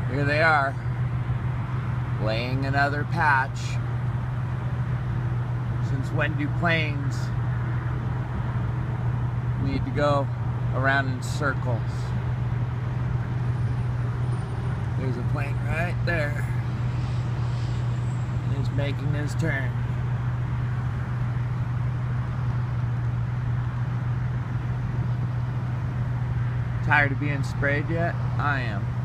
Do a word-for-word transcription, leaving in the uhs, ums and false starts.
Here they are, laying another patch. Since when do planes need to go around in circles? There's a plane right there. He's making his turn. Tired of being sprayed yet? I am.